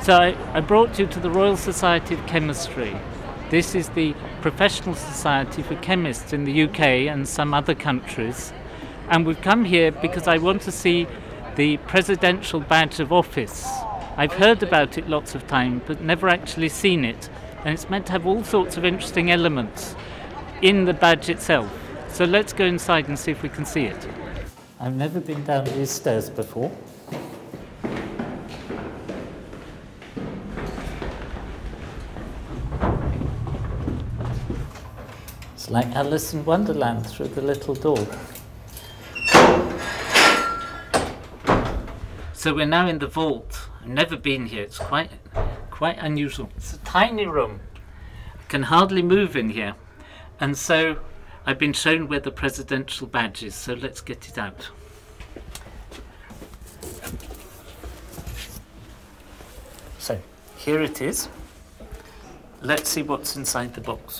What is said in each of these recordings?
So I brought you to the Royal Society of Chemistry. This is the professional society for chemists in the UK and some other countries. And we've come here because I want to see the Presidential Badge of Office. I've heard about it lots of times, but never actually seen it. And it's meant to have all sorts of interesting elements in the badge itself. So let's go inside and see if we can see it. I've never been down these stairs before. It's like Alice in Wonderland through the little door. So we're now in the vault. I've never been here. It's quite unusual. It's a tiny room. I can hardly move in here. And so I've been shown where the presidential badge is, so let's get it out. So here it is. Let's see what's inside the box.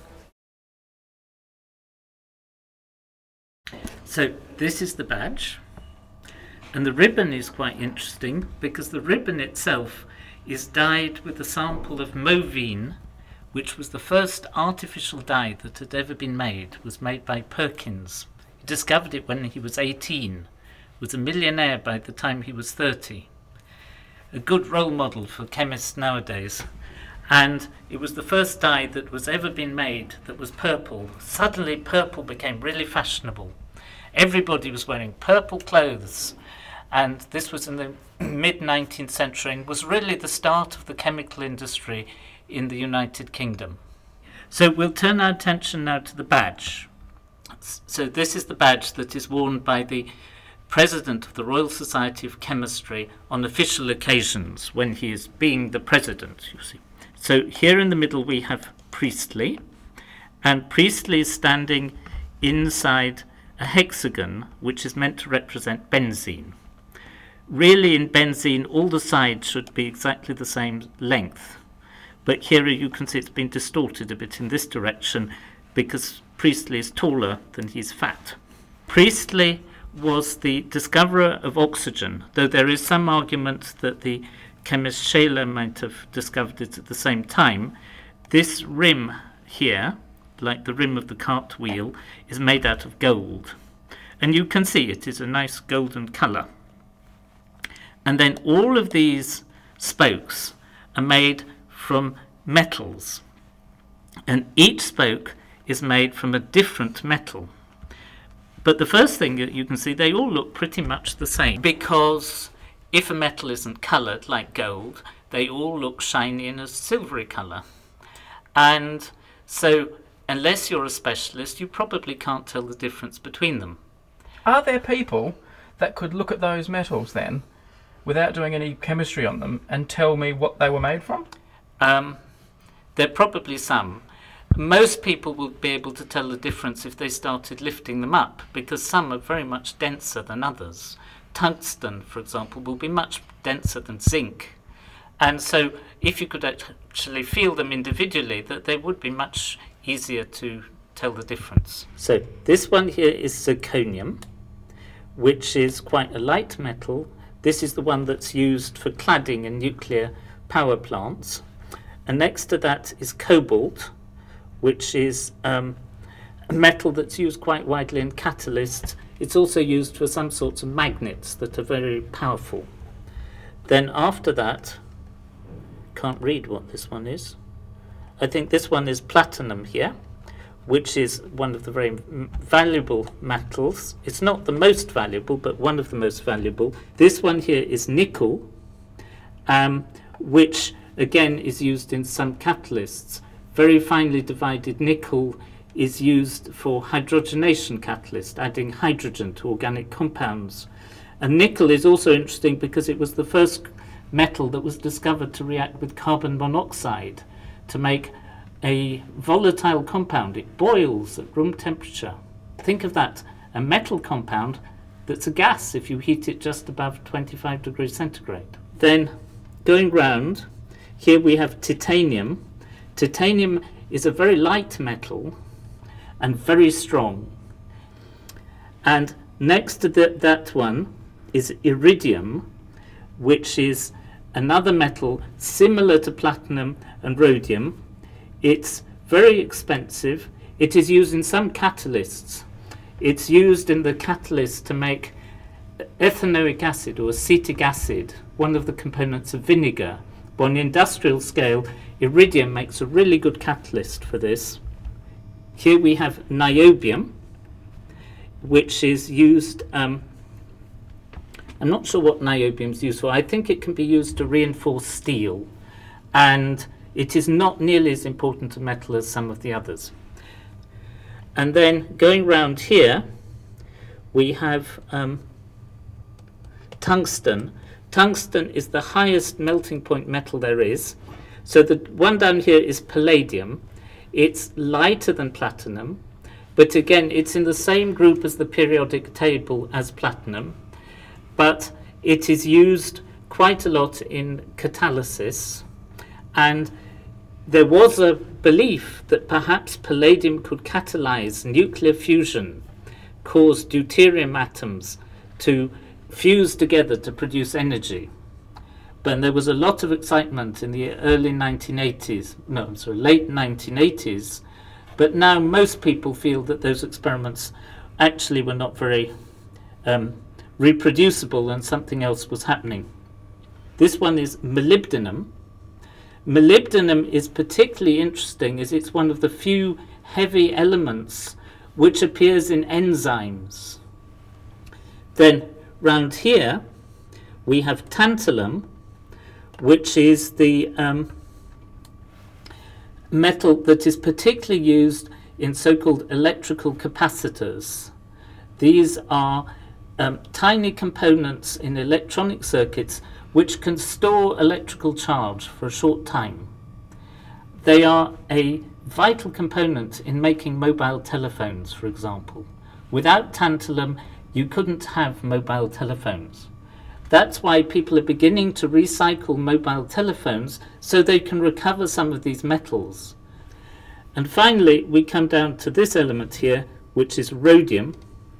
So this is the badge, and the ribbon is quite interesting because the ribbon itself is dyed with a sample of Movene, which was the first artificial dye that had ever been made. It was made by Perkins. He discovered it when he was 18, was a millionaire by the time he was 30. A good role model for chemists nowadays. And it was the first dye that was ever been made that was purple. Suddenly purple became really fashionable. Everybody was wearing purple clothes, and this was in the mid-19th century and was really the start of the chemical industry in the United Kingdom. So we'll turn our attention now to the badge. So this is the badge that is worn by the President of the Royal Society of Chemistry on official occasions when he is being the President, you see. So here in the middle we have Priestley, and Priestley is standing inside a hexagon which is meant to represent benzene. Really in benzene all the sides should be exactly the same length, but here you can see it's been distorted a bit in this direction because Priestley is taller than he's fat. Priestley was the discoverer of oxygen, though there is some argument that the chemist Scheele might have discovered it at the same time. This rim here, like the rim of the cartwheel, is made out of gold. And you can see it is a nice golden colour. And then all of these spokes are made from metals. And each spoke is made from a different metal. But the first thing that you can see, they all look pretty much the same. Because if a metal isn't coloured like gold, they all look shiny in a silvery colour. And so unless you're a specialist, you probably can't tell the difference between them. Are there people that could look at those metals then, without doing any chemistry on them, and tell me what they were made from? There are probably some. Most people would be able to tell the difference if they started lifting them up, because some are very much denser than others. Tungsten, for example, will be much denser than zinc. And so if you could actually feel them individually, that they would be much easier to tell the difference. So this one here is zirconium, which is quite a light metal. This is the one that's used for cladding in nuclear power plants. And next to that is cobalt, which is a metal that's used quite widely in catalysts. It's also used for some sorts of magnets that are very powerful. Then after that, can't read what this one is. I think this one is platinum here, which is one of the very valuable metals. It's not the most valuable, but one of the most valuable. This one here is nickel, which again is used in some catalysts. Very finely divided nickel is used for hydrogenation catalyst, adding hydrogen to organic compounds. And nickel is also interesting because it was the first metal that was discovered to react with carbon monoxide to make a volatile compound. It boils at room temperature. Think of that, a metal compound that's a gas if you heat it just above 25 degrees centigrade. Then going round, here we have titanium. Titanium is a very light metal and very strong. And next to that one is iridium, which is another metal similar to platinum and rhodium. It's very expensive. It is used in some catalysts. It's used in the catalyst to make ethanoic acid or acetic acid, one of the components of vinegar. But on the industrial scale, iridium makes a really good catalyst for this. Here we have niobium, which is used, I'm not sure what niobium is used for. I think it can be used to reinforce steel, and it is not nearly as important a metal as some of the others. And then going round here, we have tungsten. Tungsten is the highest melting point metal there is. So the one down here is palladium. It's lighter than platinum, but again, it's in the same group as the periodic table as platinum, but it is used quite a lot in catalysis. And there was a belief that perhaps palladium could catalyze nuclear fusion, cause deuterium atoms to fuse together to produce energy. But there was a lot of excitement in the early 1980s, no, I'm sorry, late 1980s, but now most people feel that those experiments actually were not very reproducible and something else was happening. This one is molybdenum. Molybdenum is particularly interesting as it's one of the few heavy elements which appears in enzymes. Then round here we have tantalum, which is the metal that is particularly used in so-called electrical capacitors. These are tiny components in electronic circuits which can store electrical charge for a short time. They are a vital component in making mobile telephones, for example. Without tantalum, you couldn't have mobile telephones. That's why people are beginning to recycle mobile telephones so they can recover some of these metals. And finally, we come down to this element here, which is rhodium.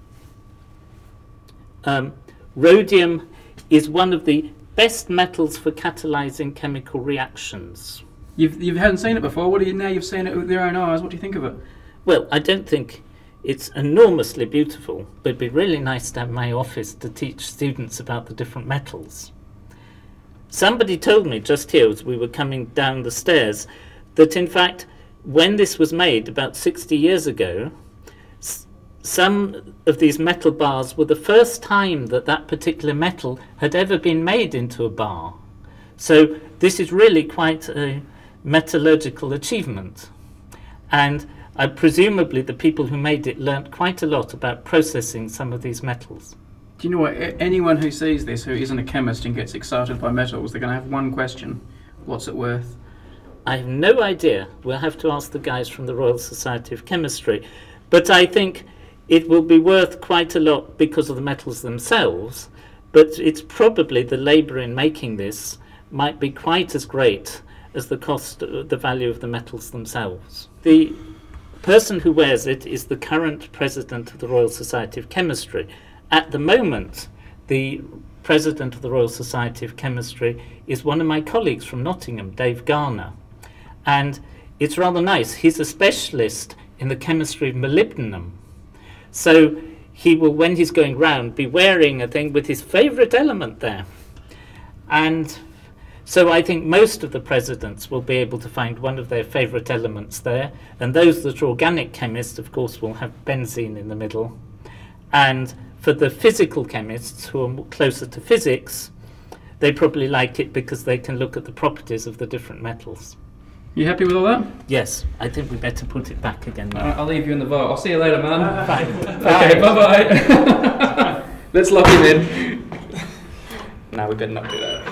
Rhodium is one of the best metals for catalyzing chemical reactions. You hadn't seen it before. Now you've seen it with your own eyes. What do you think of it? Well, I don't think it's enormously beautiful, but it'd be really nice to have my office to teach students about the different metals. Somebody told me just here as we were coming down the stairs that in fact when this was made about 60 years ago, some of these metal bars were the first time that that particular metal had ever been made into a bar. So this is really quite a metallurgical achievement. And presumably the people who made it learnt quite a lot about processing some of these metals. Do you know what? Anyone who sees this who isn't a chemist and gets excited by metals, they're going to have one question. What's it worth? I have no idea. We'll have to ask the guys from the Royal Society of Chemistry. But I think it will be worth quite a lot because of the metals themselves. But it's probably the labour in making this might be quite as great as the cost, the value of the metals themselves. The person who wears it is the current president of the Royal Society of Chemistry. At the moment, the president of the Royal Society of Chemistry is one of my colleagues from Nottingham, Dave Garner. And it's rather nice. He's a specialist in the chemistry of molybdenum. So he will, when he's going round, be wearing a thing with his favourite element there. And so I think most of the presidents will be able to find one of their favourite elements there, and those that are organic chemists, of course, will have benzene in the middle. And for the physical chemists who are closer to physics, they probably like it because they can look at the properties of the different metals. You happy with all that? Yes, I think we better put it back again now. I'll leave you in the vault. I'll see you later, man. Bye. Okay, bye-bye. Let's lock him in. No, we better not do that.